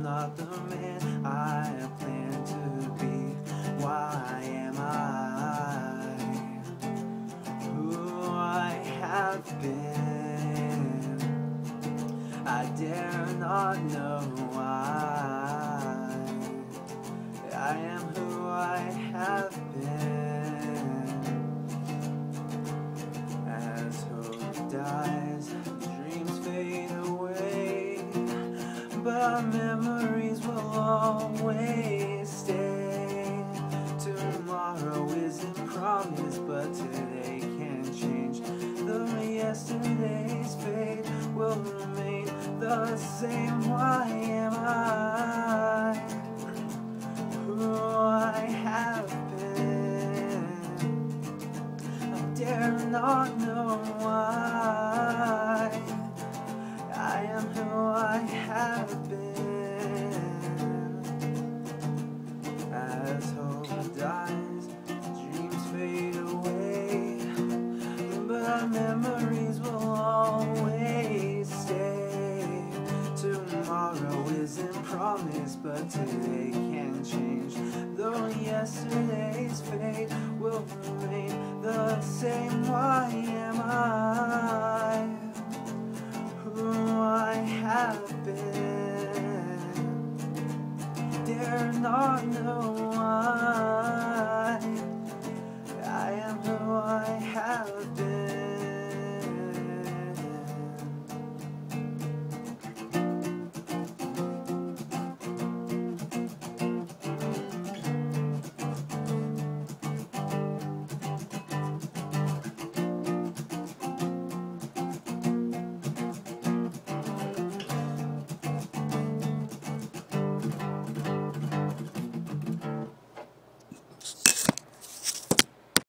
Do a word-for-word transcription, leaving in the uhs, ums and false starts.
I'm not the man I plan to be. Why am I who I have been? I dare not know why I am who I have been. As hope dies, dreams fade away, but memories will always stay. Tomorrow isn't promised, but today can change. Though yesterday's fate will remain the same. Why am I who I have been? I dare not know why I am who I have been. As hope dies, dreams fade away, but memories will always stay. Tomorrow isn't promised, but today can change. Though yesterday's fate will remain the same. Why am I who I have been? Dare not know why